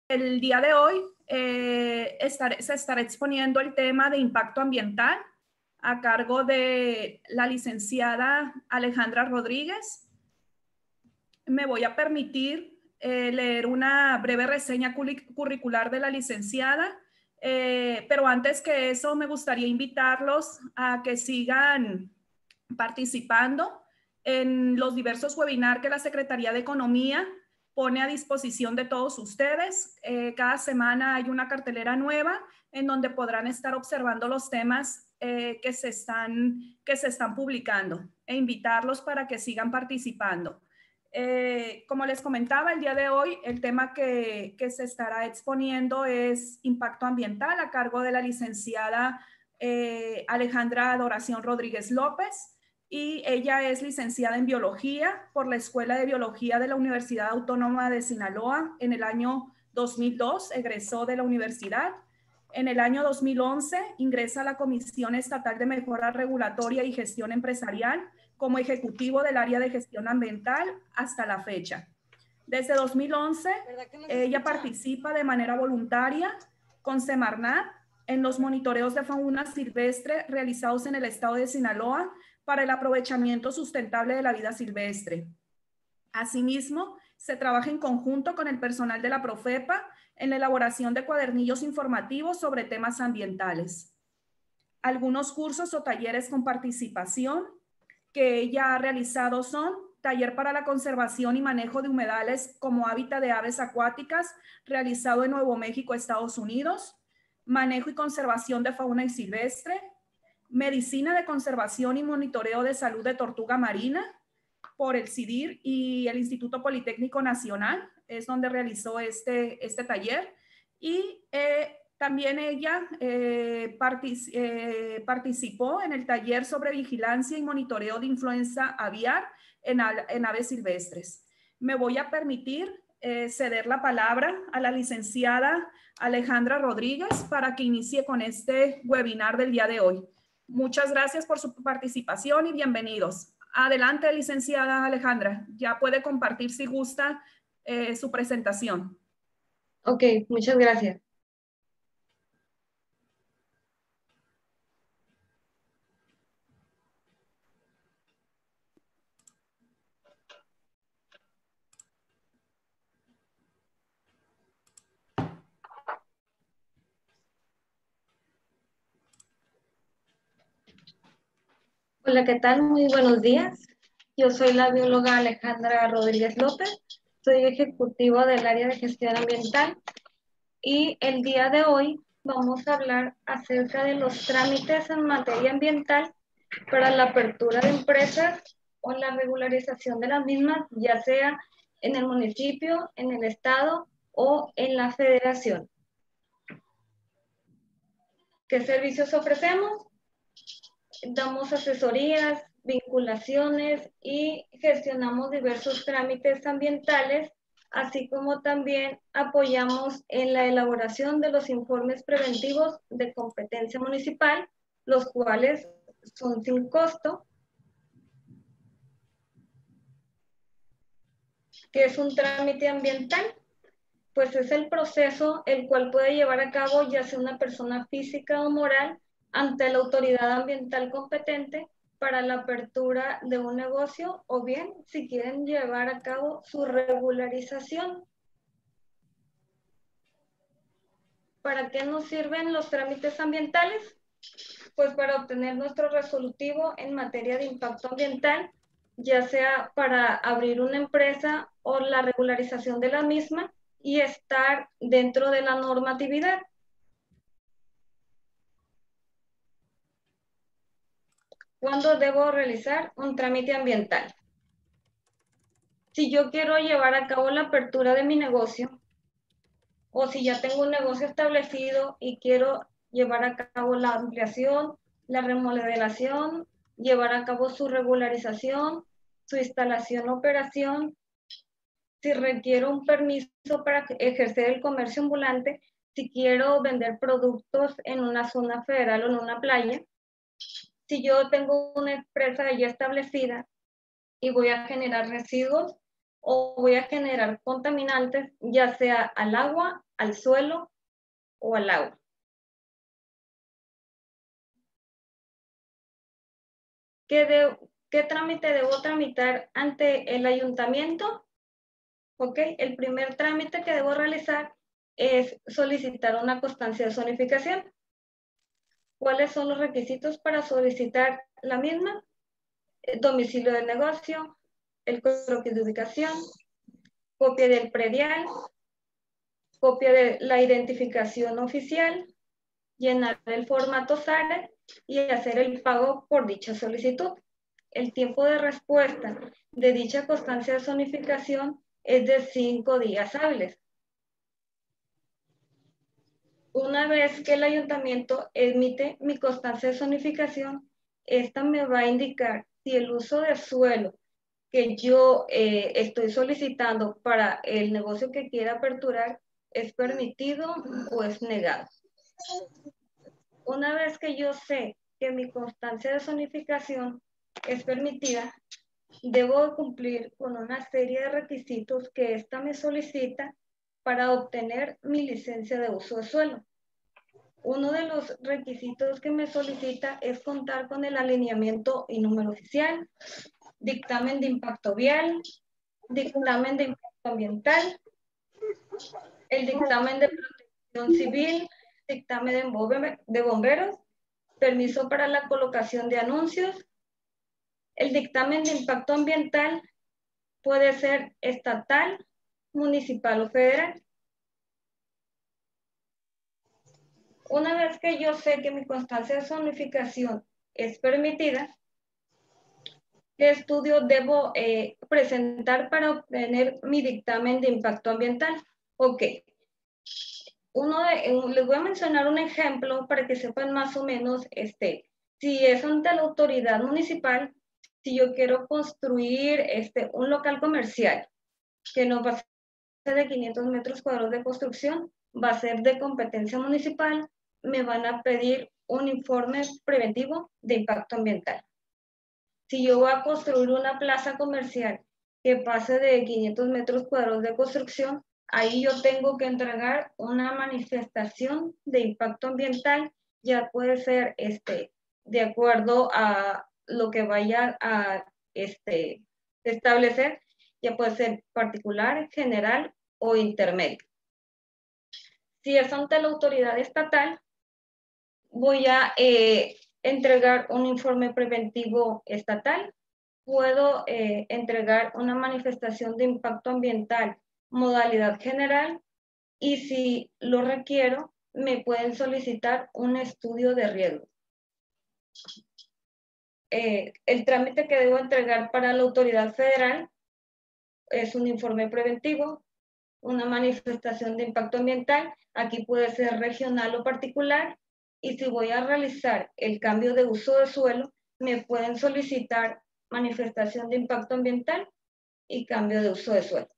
El día de hoy se estará exponiendo el tema de impacto ambiental a cargo de la licenciada Alejandra Rodríguez. Me voy a permitir leer una breve reseña curricular de la licenciada, pero antes que eso me gustaría invitarlos a que sigan participando en los diversos webinars que la Secretaría de Economía pone a disposición de todos ustedes. Cada semana hay una cartelera nueva en donde podrán estar observando los temas que se están publicando e invitarlos para que sigan participando. Como les comentaba, el día de hoy el tema que se estará exponiendo es impacto ambiental a cargo de la licenciada Alejandra Adoración Rodríguez López. Y ella es licenciada en Biología por la Escuela de Biología de la Universidad Autónoma de Sinaloa. En el año 2002 egresó de la universidad. En el año 2011 ingresa a la Comisión Estatal de Mejora Regulatoria y Gestión Empresarial como ejecutivo del área de gestión ambiental hasta la fecha. Desde 2011, ella participa de manera voluntaria con Semarnat en los monitoreos de fauna silvestre realizados en el estado de Sinaloa para el aprovechamiento sustentable de la vida silvestre. Asimismo, se trabaja en conjunto con el personal de la Profepa en la elaboración de cuadernillos informativos sobre temas ambientales. Algunos cursos o talleres con participación que ella ha realizado son taller para la conservación y manejo de humedales como hábitat de aves acuáticas, realizado en Nuevo México, Estados Unidos, manejo y conservación de fauna y silvestre, medicina de conservación y monitoreo de salud de tortuga marina por el CIDIR y el Instituto Politécnico Nacional, es donde realizó este taller. Y también ella participó en el taller sobre vigilancia y monitoreo de influenza aviar en aves silvestres. Me voy a permitir ceder la palabra a la licenciada Alejandra Rodríguez para que inicie con este webinar del día de hoy. Muchas gracias por su participación y bienvenidos. Adelante, licenciada Alejandra. Ya puede compartir si gusta su presentación. Ok, muchas gracias. Hola, ¿qué tal? Muy buenos días. Yo soy la bióloga Alejandra Rodríguez López, soy ejecutiva del área de gestión ambiental y el día de hoy vamos a hablar acerca de los trámites en materia ambiental para la apertura de empresas o la regularización de las mismas, ya sea en el municipio, en el estado o en la federación. ¿Qué servicios ofrecemos? Damos asesorías, vinculaciones y gestionamos diversos trámites ambientales, así como también apoyamos en la elaboración de los informes preventivos de competencia municipal, los cuales son sin costo. ¿Qué es un trámite ambiental? Pues es el proceso el cual puede llevar a cabo ya sea una persona física o moral ante la autoridad ambiental competente para la apertura de un negocio o bien si quieren llevar a cabo su regularización. ¿Para qué nos sirven los trámites ambientales? Pues para obtener nuestro resolutivo en materia de impacto ambiental, ya sea para abrir una empresa o la regularización de la misma y estar dentro de la normatividad. ¿Cuándo debo realizar un trámite ambiental? Si yo quiero llevar a cabo la apertura de mi negocio, o si ya tengo un negocio establecido y quiero llevar a cabo la ampliación, la remodelación, llevar a cabo su regularización, su instalación, operación, si requiero un permiso para ejercer el comercio ambulante, si quiero vender productos en una zona federal o en una playa, si yo tengo una empresa ya establecida y voy a generar residuos o voy a generar contaminantes, ya sea al agua al suelo o al agua. ¿Qué trámite debo tramitar ante el ayuntamiento? Ok, el primer trámite que debo realizar es solicitar una constancia de zonificación. ¿Cuáles son los requisitos para solicitar la misma? El domicilio del negocio, el croquis de ubicación, copia del predial, copia de la identificación oficial, llenar el formato SARE y hacer el pago por dicha solicitud. El tiempo de respuesta de dicha constancia de zonificación es de 5 días hábiles. Una vez que el ayuntamiento emite mi constancia de zonificación, esta me va a indicar si el uso de suelo que yo estoy solicitando para el negocio que quiera aperturar es permitido o es negado. Una vez que yo sé que mi constancia de zonificación es permitida, debo cumplir con una serie de requisitos que ésta me solicita para obtener mi licencia de uso de suelo. Uno de los requisitos que me solicita es contar con el alineamiento y número oficial, dictamen de impacto vial, dictamen de impacto ambiental, el dictamen de protección civil, dictamen de bomberos, permiso para la colocación de anuncios. El dictamen de impacto ambiental puede ser estatal, municipal o federal. Una vez que yo sé que mi constancia de zonificación es permitida, ¿qué estudio debo presentar para obtener mi dictamen de impacto ambiental? Ok. Les voy a mencionar un ejemplo para que sepan más o menos si es ante la autoridad municipal, si yo quiero construir un local comercial que no va a ser de 500 metros cuadrados de construcción, va a ser de competencia municipal, me van a pedir un informe preventivo de impacto ambiental. Si yo voy a construir una plaza comercial que pase de 500 metros cuadrados de construcción, ahí yo tengo que entregar una manifestación de impacto ambiental, ya puede ser de acuerdo a lo que vaya a establecer, ya puede ser particular, general o intermedio. Si es ante la autoridad estatal, voy a entregar un informe preventivo estatal, puedo entregar una manifestación de impacto ambiental modalidad general y si lo requiero, me pueden solicitar un estudio de riesgo. El trámite que debo entregar para la autoridad federal es un informe preventivo, una manifestación de impacto ambiental, aquí puede ser regional o particular, y si voy a realizar el cambio de uso de suelo, me pueden solicitar manifestación de impacto ambiental y cambio de uso de suelo.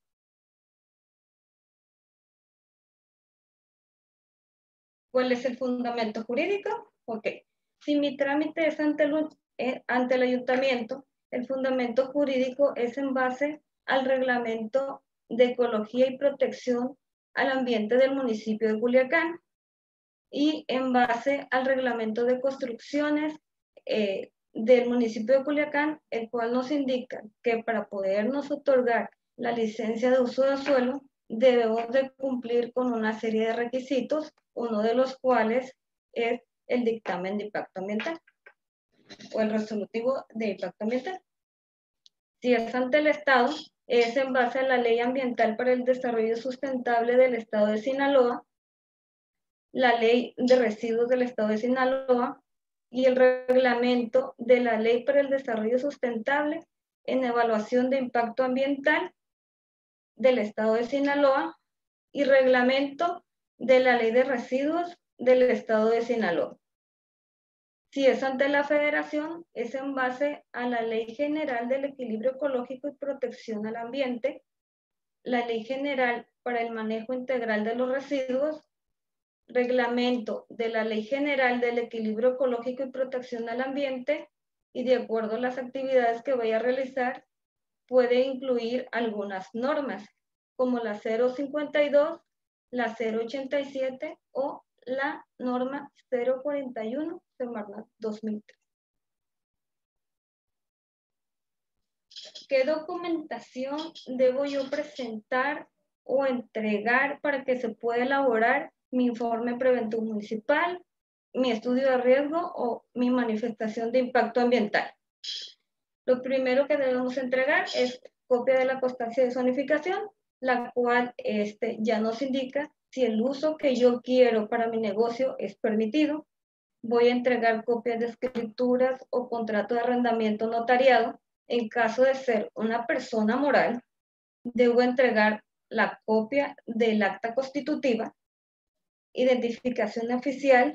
¿Cuál es el fundamento jurídico? Ok. Si mi trámite es ante el ayuntamiento, el fundamento jurídico es en base al reglamento de ecología y protección al ambiente del municipio de Culiacán y en base al reglamento de construcciones del municipio de Culiacán, el cual nos indica que para podernos otorgar la licencia de uso de suelo, debemos de cumplir con una serie de requisitos, uno de los cuales es el dictamen de impacto ambiental o el resolutivo de impacto ambiental. Si es ante el Estado, es en base a la Ley Ambiental para el Desarrollo Sustentable del Estado de Sinaloa, la Ley de Residuos del Estado de Sinaloa y el reglamento de la Ley para el Desarrollo Sustentable en Evaluación de Impacto Ambiental del Estado de Sinaloa y reglamento de la Ley de Residuos del Estado de Sinaloa. Si es ante la Federación, es en base a la Ley General del Equilibrio Ecológico y Protección al Ambiente, la Ley General para el Manejo Integral de los Residuos, reglamento de la Ley General del Equilibrio Ecológico y Protección al Ambiente, y de acuerdo a las actividades que voy a realizar, puede incluir algunas normas, como la 052 la 087 o la norma 041 Semarnat 2003. ¿Qué documentación debo yo presentar o entregar para que se pueda elaborar mi informe preventivo municipal, mi estudio de riesgo o mi manifestación de impacto ambiental? Lo primero que debemos entregar es copia de la constancia de zonificación, la cual ya nos indica si el uso que yo quiero para mi negocio es permitido. Voy a entregar copias de escrituras o contrato de arrendamiento notariado. En caso de ser una persona moral, debo entregar la copia del acta constitutiva, identificación oficial,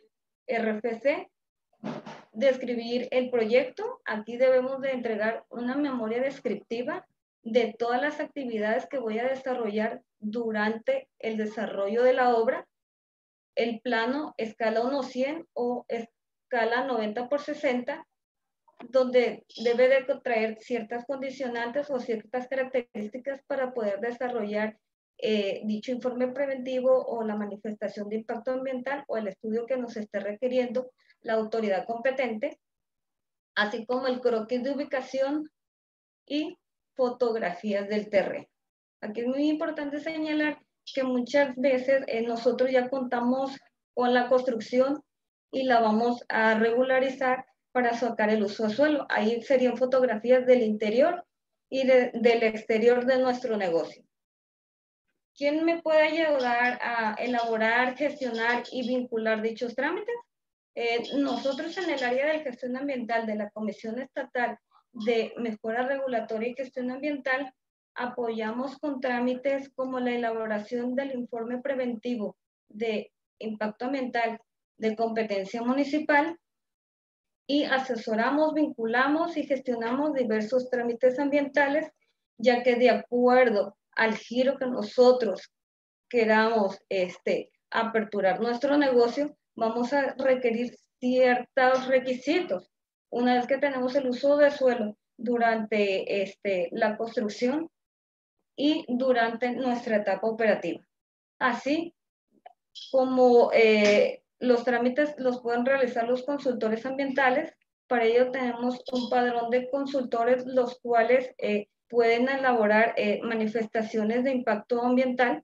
RFC, describir el proyecto. Aquí debemos de entregar una memoria descriptiva de todas las actividades que voy a desarrollar durante el desarrollo de la obra, el plano escala 1:100 o escala 90:60, donde debe de traer ciertas condicionantes o ciertas características para poder desarrollar dicho informe preventivo o la manifestación de impacto ambiental o el estudio que nos esté requiriendo la autoridad competente, así como el croquis de ubicación y fotografías del terreno. Aquí es muy importante señalar que muchas veces nosotros ya contamos con la construcción y la vamos a regularizar para sacar el uso de suelo. Ahí serían fotografías del interior y del exterior de nuestro negocio. ¿Quién me puede ayudar a elaborar, gestionar y vincular dichos trámites? Nosotros en el área de gestión ambiental de la Comisión Estatal de Mejora Regulatoria y Gestión Ambiental apoyamos con trámites como la elaboración del informe preventivo de impacto ambiental de competencia municipal y asesoramos, vinculamos y gestionamos diversos trámites ambientales, ya que de acuerdo al giro que nosotros queramos aperturar nuestro negocio, vamos a requerir ciertos requisitos. Una vez que tenemos el uso de suelo durante la construcción y durante nuestra etapa operativa. Así como los trámites los pueden realizar los consultores ambientales. Para ello tenemos un padrón de consultores, los cuales pueden elaborar manifestaciones de impacto ambiental.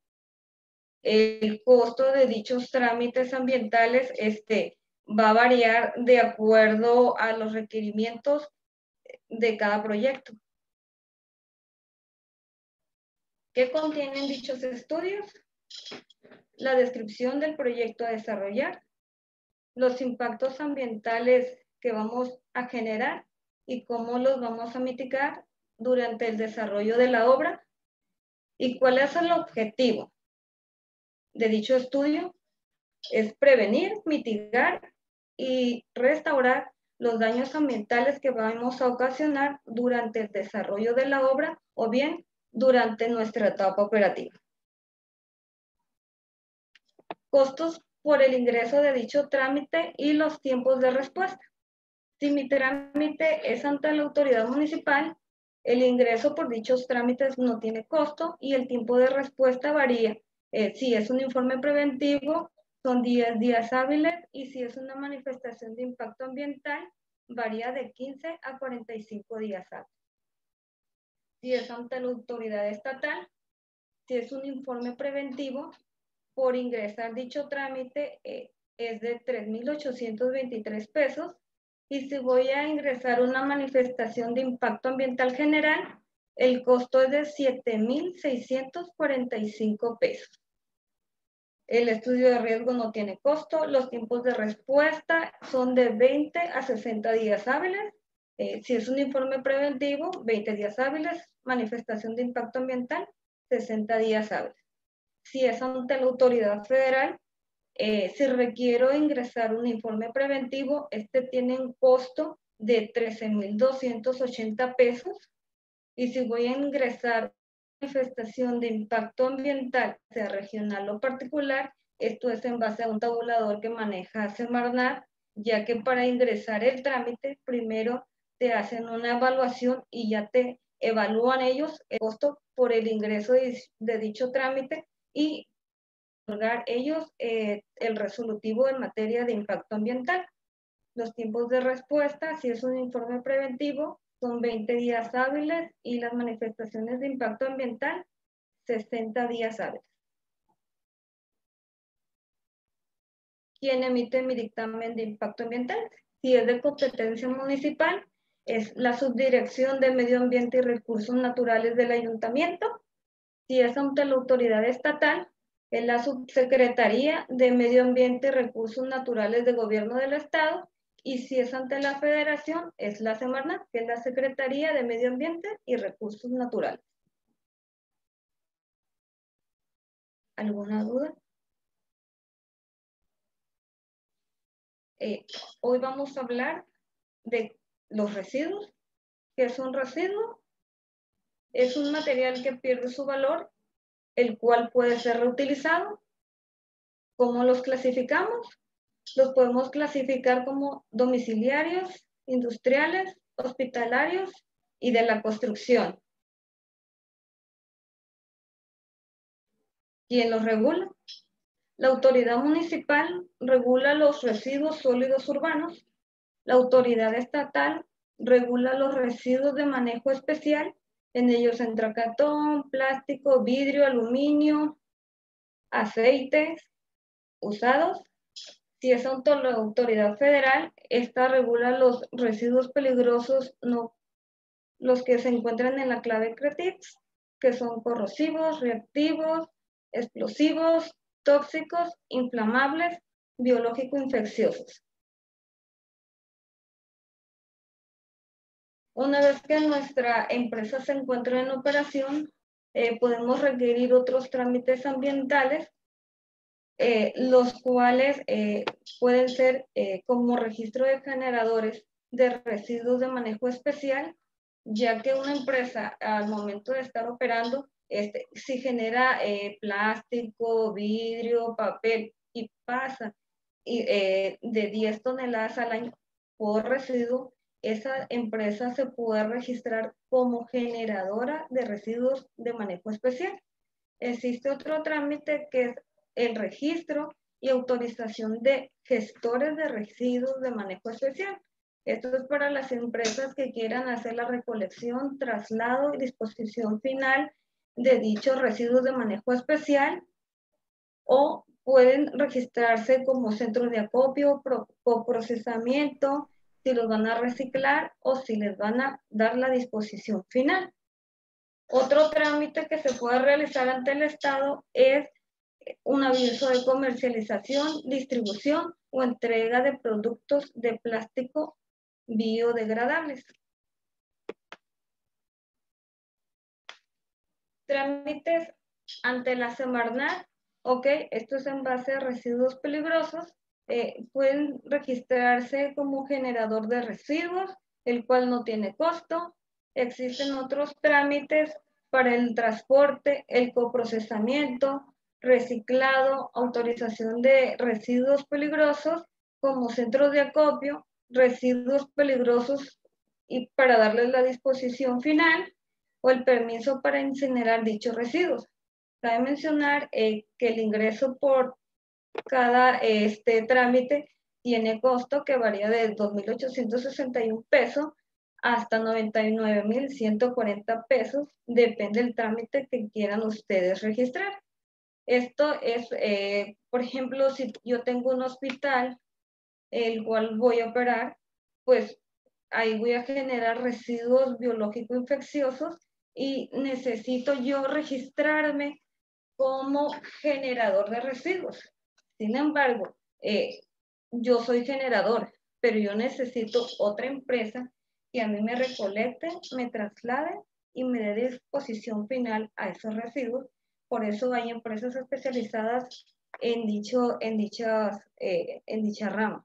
El costo de dichos trámites ambientales va a variar de acuerdo a los requerimientos de cada proyecto. ¿Qué contienen dichos estudios? La descripción del proyecto a desarrollar, los impactos ambientales que vamos a generar y cómo los vamos a mitigar durante el desarrollo de la obra y cuál es el objetivo de dicho estudio. Es prevenir, mitigar y restaurar los daños ambientales que vamos a ocasionar durante el desarrollo de la obra o bien durante nuestra etapa operativa. Costos por el ingreso de dicho trámite y los tiempos de respuesta. Si mi trámite es ante la autoridad municipal, el ingreso por dichos trámites no tiene costo y el tiempo de respuesta varía. Si es un informe preventivo, son 10 días hábiles y si es una manifestación de impacto ambiental, varía de 15 a 45 días hábiles. Si es ante la autoridad estatal, si es un informe preventivo, por ingresar dicho trámite es de 3,823 pesos y si voy a ingresar una manifestación de impacto ambiental general, el costo es de 7,645 pesos. El estudio de riesgo no tiene costo, los tiempos de respuesta son de 20 a 60 días hábiles. Si es un informe preventivo, 20 días hábiles, manifestación de impacto ambiental, 60 días hábiles. Si es ante la autoridad federal, si requiero ingresar un informe preventivo, tiene un costo de 13,280 pesos. Y si voy a ingresar manifestación de impacto ambiental, sea regional o particular, esto es en base a un tabulador que maneja Semarnat, ya que para ingresar el trámite, primero te hacen una evaluación y ya te evalúan ellos el costo por el ingreso de dicho trámite y otorgar ellos el resolutivo en materia de impacto ambiental. Los tiempos de respuesta, si es un informe preventivo, son 20 días hábiles y las manifestaciones de impacto ambiental, 60 días hábiles. ¿Quién emite mi dictamen de impacto ambiental? Si es de competencia municipal, es la Subdirección de Medio Ambiente y Recursos Naturales del Ayuntamiento. Si es ante la autoridad estatal, es la Subsecretaría de Medio Ambiente y Recursos Naturales del Gobierno del Estado. Y si es ante la Federación, es la Semarnat, que es la Secretaría de Medio Ambiente y Recursos Naturales. ¿Alguna duda? Hoy vamos a hablar de los residuos. ¿Qué es un residuo? Es un material que pierde su valor, el cual puede ser reutilizado. ¿Cómo los clasificamos? Los podemos clasificar como domiciliarios, industriales, hospitalarios y de la construcción. ¿Quién los regula? La autoridad municipal regula los residuos sólidos urbanos. La autoridad estatal regula los residuos de manejo especial. En ellos entra cartón, plástico, vidrio, aluminio, aceites usados. Si es la autoridad federal, esta regula los residuos peligrosos, no los que se encuentran en la clave CRETICS, que son corrosivos, reactivos, explosivos, tóxicos, inflamables, biológico-infecciosos. Una vez que nuestra empresa se encuentra en operación, podemos requerir otros trámites ambientales, los cuales pueden ser como registro de generadores de residuos de manejo especial, ya que una empresa al momento de estar operando, si genera plástico, vidrio, papel y pasa de 10 toneladas al año por residuo, esa empresa se puede registrar como generadora de residuos de manejo especial. Existe otro trámite que es el registro y autorización de gestores de residuos de manejo especial. Esto es para las empresas que quieran hacer la recolección, traslado y disposición final de dichos residuos de manejo especial, o pueden registrarse como centros de acopio o procesamiento, si los van a reciclar o si les van a dar la disposición final. Otro trámite que se puede realizar ante el Estado es un aviso de comercialización, distribución o entrega de productos de plástico biodegradables. Trámites ante la Semarnat, ok, esto es en base a residuos peligrosos, pueden registrarse como generador de residuos, el cual no tiene costo. Existen otros trámites para el transporte, el coprocesamiento, reciclado, autorización de residuos peligrosos como centros de acopio, residuos peligrosos y para darles la disposición final, o el permiso para incinerar dichos residuos. Cabe mencionar que el ingreso por cada trámite tiene costo que varía de 2.861 pesos hasta 99.140 pesos, depende del trámite que quieran ustedes registrar. Esto es, por ejemplo, si yo tengo un hospital, el cual voy a operar, pues ahí voy a generar residuos biológicos infecciosos y necesito yo registrarme como generador de residuos. Sin embargo, yo soy generador, pero yo necesito otra empresa que a mí me recolecte, me traslade y me dé disposición final a esos residuos. Por eso hay empresas especializadas en dicha rama.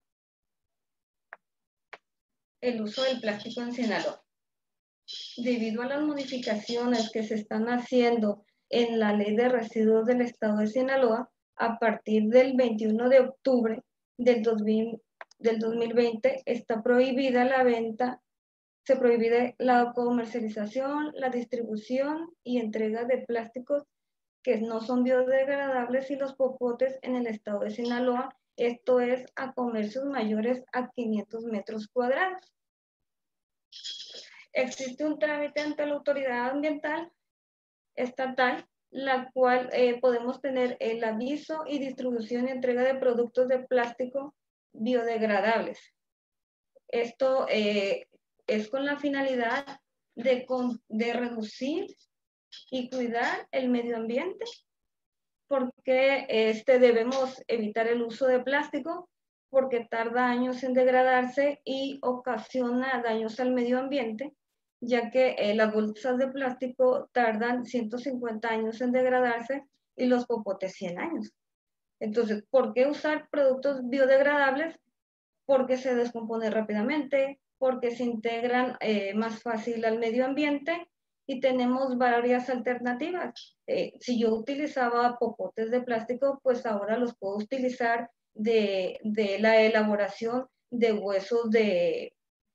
El uso del plástico en Sinaloa. Debido a las modificaciones que se están haciendo en la Ley de Residuos del Estado de Sinaloa, a partir del 21 de octubre del 2020, está prohibida la venta, se prohíbe la comercialización, la distribución y entrega de plásticos que no son biodegradables y los popotes en el estado de Sinaloa, esto es a comercios mayores a 500 metros cuadrados. Existe un trámite ante la autoridad ambiental estatal, la cual podemos tener el aviso y distribución y entrega de productos de plástico biodegradables. Esto es con la finalidad de reducir y cuidar el medio ambiente, porque debemos evitar el uso de plástico, porque tarda años en degradarse y ocasiona daños al medio ambiente, ya que las bolsas de plástico tardan 150 años en degradarse y los popotes 100 años. Entonces, ¿por qué usar productos biodegradables? Porque se descompone rápidamente, porque se integran más fácil al medio ambiente y tenemos varias alternativas. Si yo utilizaba popotes de plástico, pues ahora los puedo utilizar de la elaboración de huesos de,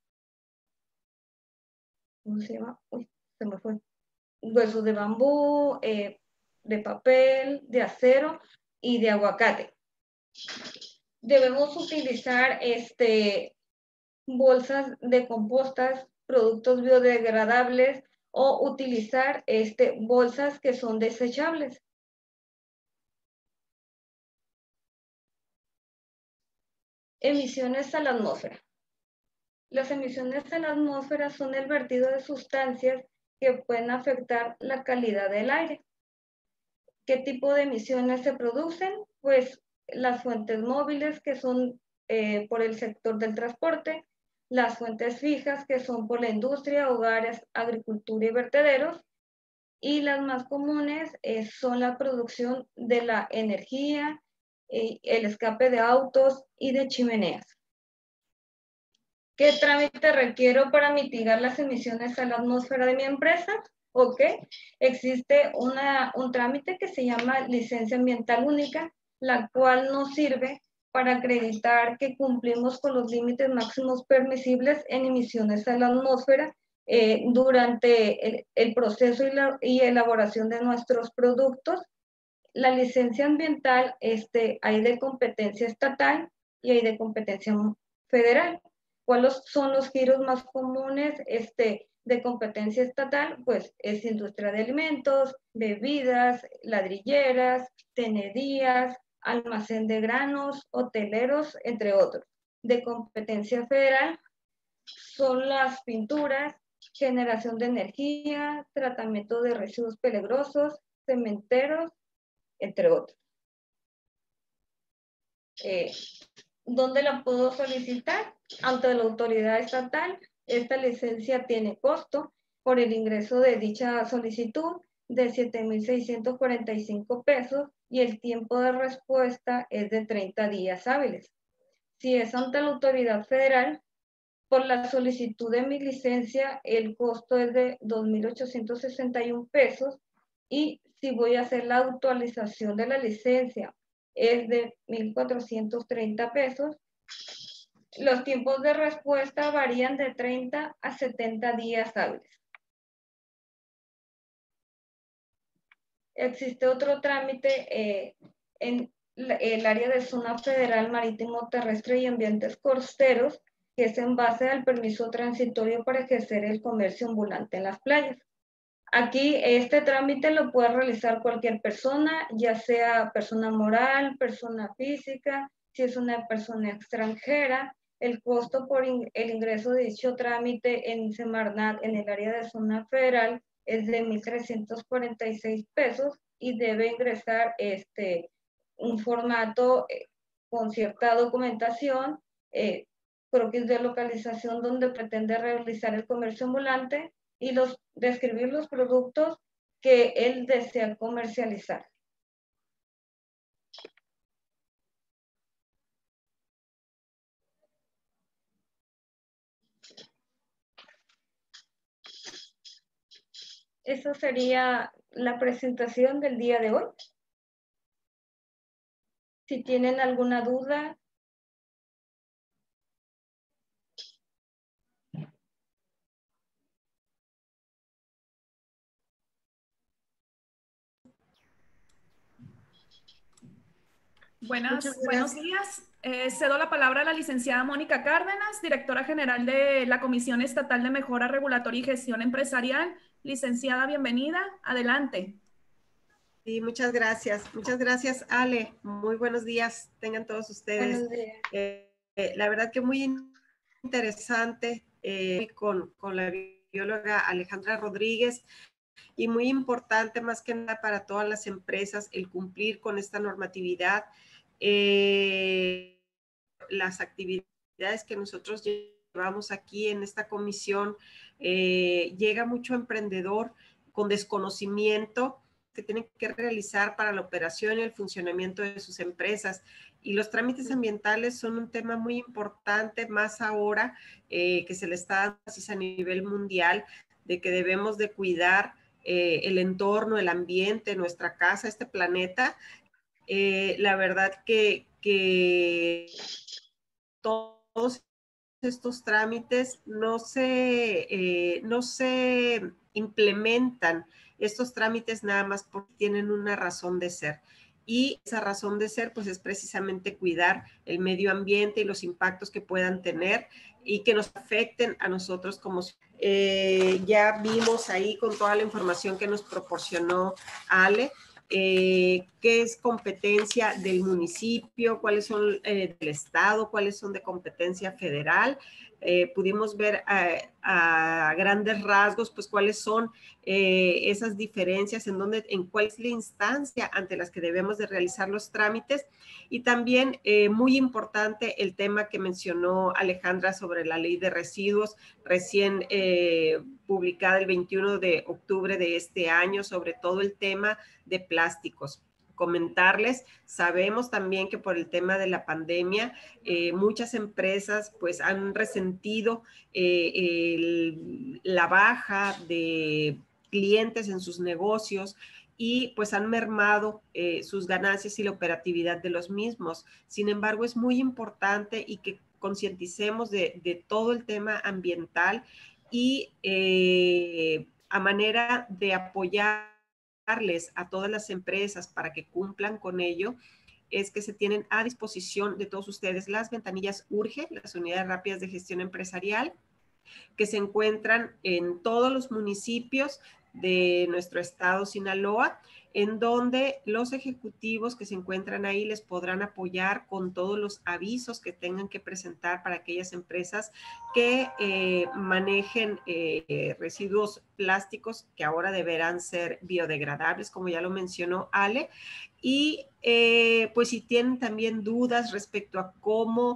¿cómo se llama? Uy, se me fue. Huesos de bambú, de papel, de acero y de aguacate. Debemos utilizar bolsas de compostas, productos biodegradables o utilizar bolsas que son desechables. Emisiones a la atmósfera. Las emisiones a la atmósfera son el vertido de sustancias que pueden afectar la calidad del aire. ¿Qué tipo de emisiones se producen? Pues las fuentes móviles, que son por el sector del transporte, las fuentes fijas, que son por la industria, hogares, agricultura y vertederos, y las más comunes son la producción de la energía, el escape de autos y de chimeneas. ¿Qué trámite requiero para mitigar las emisiones a la atmósfera de mi empresa? Ok, existe un trámite que se llama licencia ambiental única, la cual nos sirve para acreditar que cumplimos con los límites máximos permisibles en emisiones a la atmósfera durante el proceso y elaboración de nuestros productos. La licencia ambiental hay de competencia estatal y hay de competencia federal. ¿Cuáles son los giros más comunes de competencia estatal? Pues es industria de alimentos, bebidas, ladrilleras, tenerías, almacén de granos, hoteleros, entre otros. De competencia federal son las pinturas, generación de energía, tratamiento de residuos peligrosos, cementeros, entre otros. ¿Dónde la puedo solicitar? Ante la autoridad estatal. Esta licencia tiene costo por el ingreso de dicha solicitud de 7,645 pesos y el tiempo de respuesta es de 30 días hábiles. Si es ante la autoridad federal, por la solicitud de mi licencia, el costo es de 2,861 pesos y si voy a hacer la actualización de la licencia es de 1,430 pesos. Los tiempos de respuesta varían de 30 a 70 días hábiles. Existe otro trámite en el área de zona federal marítimo, terrestre y ambientes costeros, que es en base al permiso transitorio para ejercer el comercio ambulante en las playas. Aquí este trámite lo puede realizar cualquier persona, ya sea persona moral, persona física, si es una persona extranjera. El costo por el ingreso de dicho trámite en Semarnat, en el área de zona federal, es de 1,346 pesos y debe ingresar un formato con cierta documentación, croquis de localización donde pretende realizar el comercio ambulante y describir los productos que él desea comercializar. Esa sería la presentación del día de hoy. Si tienen alguna duda. Muchas Buenos gracias. días. Cedo la palabra a la licenciada Mónica Cárdenas, directora general de la Comisión Estatal de Mejora Regulatoria y Gestión Empresarial. Licenciada, bienvenida. Adelante. Sí, muchas gracias. Muchas gracias, Ale. Muy buenos días. Tengan todos ustedes. Buenos días. La verdad que muy interesante con la bióloga Alejandra Rodríguez y muy importante más que nada para todas las empresas el cumplir con esta normatividad. Las actividades que nosotros llevamos aquí en esta comisión, llega mucho emprendedor con desconocimiento que tienen que realizar para la operación y el funcionamiento de sus empresas. Y los trámites ambientales son un tema muy importante, más ahora que se le está dando a nivel mundial, de que debemos de cuidar el entorno, el ambiente, nuestra casa, este planeta. La verdad que todos estos trámites no se implementan estos trámites nada más porque tienen una razón de ser. Y esa razón de ser, pues, es precisamente cuidar el medio ambiente y los impactos que puedan tener y que nos afecten a nosotros como ya vimos ahí con toda la información que nos proporcionó Ale, qué es competencia del municipio, cuáles son del estado, cuáles son de competencia federal. Pudimos ver a grandes rasgos, pues, cuáles son esas diferencias, en cuál es la instancia ante las que debemos de realizar los trámites. Y también muy importante el tema que mencionó Alejandra sobre la ley de residuos, recién publicada el 21 de octubre de este año, sobre todo el tema de plásticos. Comentarles, sabemos también que por el tema de la pandemia, muchas empresas pues han resentido la baja de clientes en sus negocios y pues han mermado sus ganancias y la operatividad de los mismos. Sin embargo, es muy importante y que concienticemos de todo el tema ambiental y a manera de apoyarles a todas las empresas para que cumplan con ello, es que se tienen a disposición de todos ustedes las ventanillas URGE, las unidades rápidas de gestión empresarial, que se encuentran en todos los municipios de nuestro estado Sinaloa, en donde los ejecutivos que se encuentran ahí les podrán apoyar con todos los avisos que tengan que presentar para aquellas empresas que manejen residuos plásticos que ahora deberán ser biodegradables, como ya lo mencionó Ale. Y pues si tienen también dudas respecto a cómo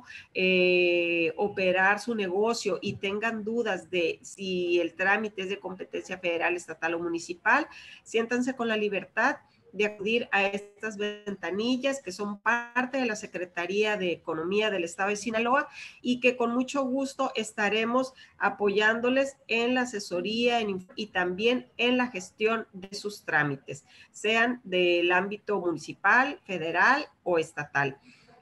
operar su negocio y tengan dudas de si el trámite es de competencia federal, estatal o municipal, siéntanse con la libertad de acudir a estas ventanillas que son parte de la Secretaría de Economía del Estado de Sinaloa y que con mucho gusto estaremos apoyándoles en la asesoría y también en la gestión de sus trámites, sean del ámbito municipal, federal o estatal.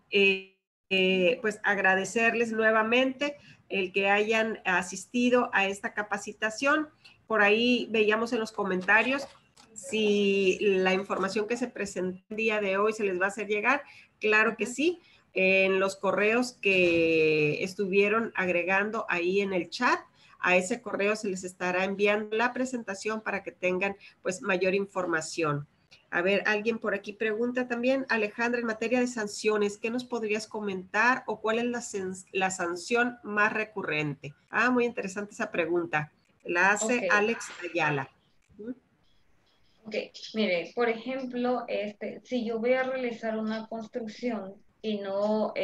Pues agradecerles nuevamente el que hayan asistido a esta capacitación. Por ahí veíamos en los comentarios si la información que se presentó el día de hoy se les va a hacer llegar. Claro que sí, en los correos que estuvieron agregando ahí en el chat. A ese correo se les estará enviando la presentación para que tengan pues mayor información. A ver, alguien por aquí pregunta también, Alejandra, en materia de sanciones, ¿qué nos podrías comentar o cuál es la sanción más recurrente? Ah, muy interesante esa pregunta. La hace Alex Ayala. Ok, mire, por ejemplo, si yo voy a realizar una construcción y no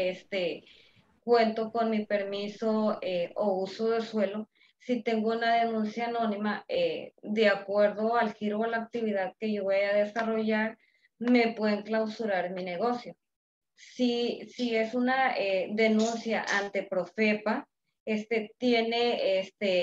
cuento con mi permiso o uso de suelo, si tengo una denuncia anónima, de acuerdo al giro o la actividad que yo voy a desarrollar, me pueden clausurar mi negocio. Si es una denuncia ante Profepa, tiene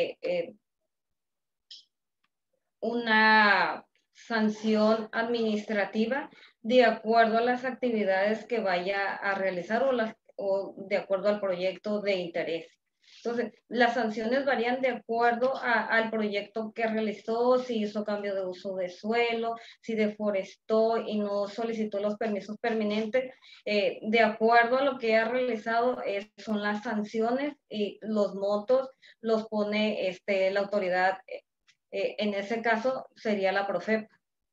una sanción administrativa de acuerdo a las actividades que vaya a realizar o de acuerdo al proyecto de interés. Entonces, las sanciones varían de acuerdo al proyecto que realizó, si hizo cambio de uso de suelo, si deforestó y no solicitó los permisos permanentes. De acuerdo a lo que ha realizado, son las sanciones y los montos los pone la autoridad, en ese caso sería la Profepa.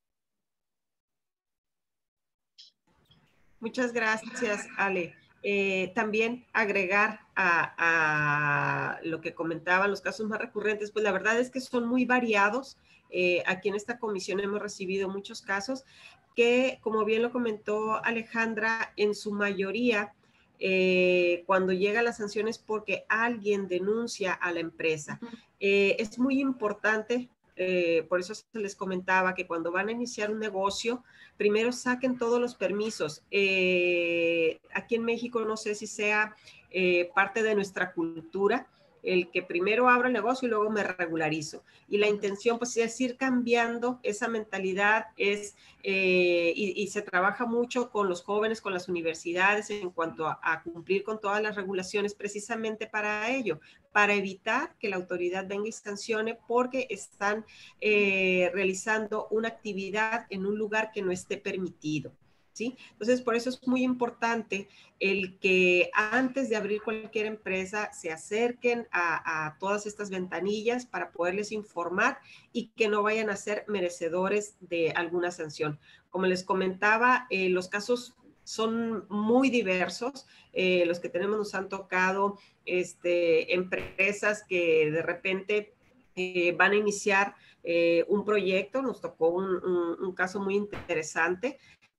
Muchas gracias, Ale. También agregar a lo que comentaban los casos más recurrentes, pues la verdad es que son muy variados. Aquí en esta comisión hemos recibido muchos casos que, como bien lo comentó Alejandra, en su mayoría, cuando llega la sanción es porque alguien denuncia a la empresa. Es muy importante, por eso se les comentaba que cuando van a iniciar un negocio, primero saquen todos los permisos. Aquí en México no sé si sea parte de nuestra cultura, el que primero abro el negocio y luego me regularizo. Y la intención pues es ir cambiando esa mentalidad, y se trabaja mucho con los jóvenes, con las universidades en cuanto a cumplir con todas las regulaciones precisamente para ello, para evitar que la autoridad venga y sancione porque están realizando una actividad en un lugar que no esté permitido. ¿Sí? Entonces, por eso es muy importante el que antes de abrir cualquier empresa se acerquen a todas estas ventanillas para poderles informar y que no vayan a ser merecedores de alguna sanción. Como les comentaba, los casos son muy diversos. Los que tenemos nos han tocado empresas que de repente van a iniciar un proyecto. Nos tocó un caso muy interesante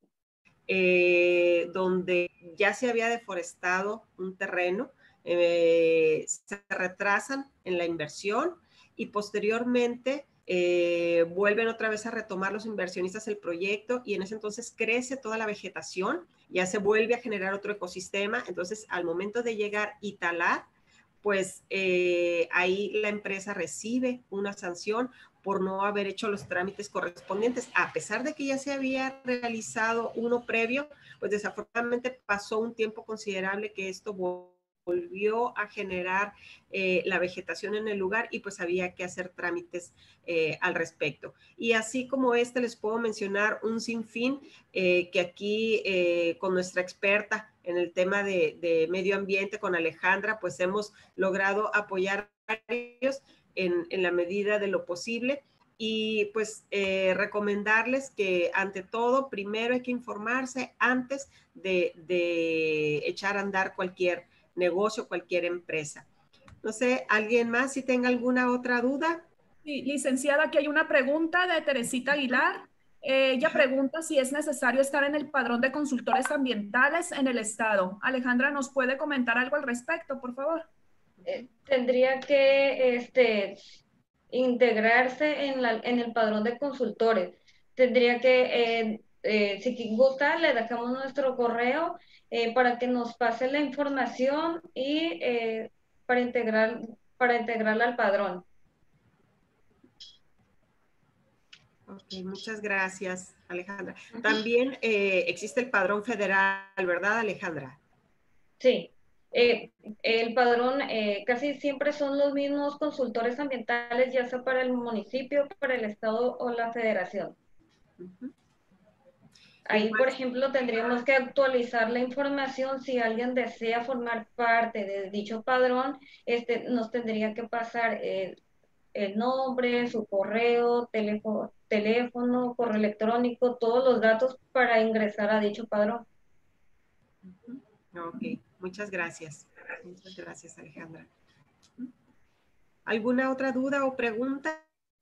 donde ya se había deforestado un terreno, se retrasan en la inversión y posteriormente vuelven otra vez a retomar los inversionistas el proyecto y en ese entonces crece toda la vegetación, ya se vuelve a generar otro ecosistema. Entonces, al momento de llegar y talar, pues ahí la empresa recibe una sanción por no haber hecho los trámites correspondientes. A pesar de que ya se había realizado uno previo, pues desafortunadamente pasó un tiempo considerable que esto volvió a generar la vegetación en el lugar y pues había que hacer trámites al respecto. Y así como les puedo mencionar un sinfín que aquí con nuestra experta en el tema de medio ambiente, con Alejandra, pues hemos logrado apoyar a ellos en la medida de lo posible. Y pues recomendarles que ante todo, primero hay que informarse antes de echar a andar cualquier negocio, cualquier empresa. No sé, ¿alguien más si tenga alguna otra duda? Sí, licenciada, aquí hay una pregunta de Teresita Aguilar. Ella pregunta si es necesario estar en el padrón de consultores ambientales en el estado. Alejandra, ¿nos puede comentar algo al respecto, por favor? Tendría que integrarse en el padrón de consultores. Tendría que, si gusta, le dejamos nuestro correo para que nos pase la información y para integrarla al padrón. Ok, muchas gracias, Alejandra. También existe el padrón federal, ¿verdad, Alejandra? Sí. El padrón casi siempre son los mismos consultores ambientales, ya sea para el municipio, para el estado o la federación. Ahí, por ejemplo, tendríamos que actualizar la información. Si alguien desea formar parte de dicho padrón, nos tendría que pasar el nombre, su correo, teléfono, correo electrónico, todos los datos para ingresar a dicho padrón. Ok, muchas gracias. Muchas gracias, Alejandra. ¿Alguna otra duda o pregunta?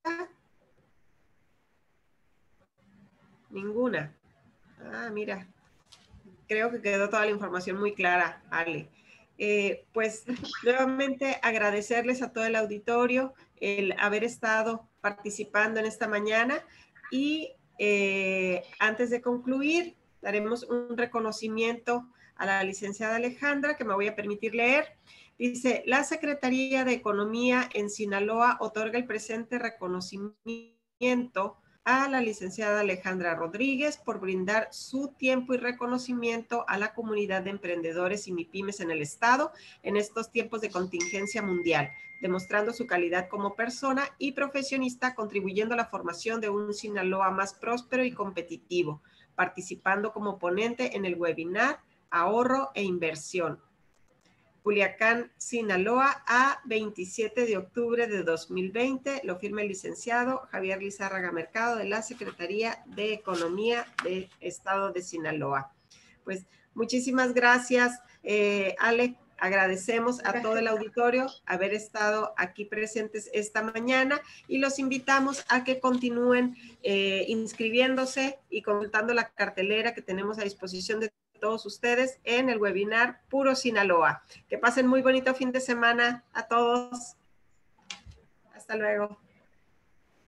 Ninguna. Ah, mira, creo que quedó toda la información muy clara, Ale. Pues nuevamente agradecerles a todo el auditorio el haber estado participando en esta mañana y antes de concluir daremos un reconocimiento a la licenciada Alejandra que me voy a permitir leer. Dice, la Secretaría de Economía en Sinaloa otorga el presente reconocimiento a la licenciada Alejandra Rodríguez por brindar su tiempo y reconocimiento a la comunidad de emprendedores y MIPYMES en el estado en estos tiempos de contingencia mundial, demostrando su calidad como persona y profesionista, contribuyendo a la formación de un Sinaloa más próspero y competitivo, participando como ponente en el webinar Ahorro e Inversión. Culiacán, Sinaloa, a 27 de octubre de 2020. Lo firma el licenciado Javier Lizárraga Mercado de la Secretaría de Economía del Estado de Sinaloa. Pues muchísimas gracias, Ale. Agradecemos a todo el auditorio haber estado aquí presentes esta mañana y los invitamos a que continúen inscribiéndose y consultando la cartelera que tenemos a disposición de todos ustedes en el webinar Puro Sinaloa. Que pasen muy bonito fin de semana a todos. Hasta luego.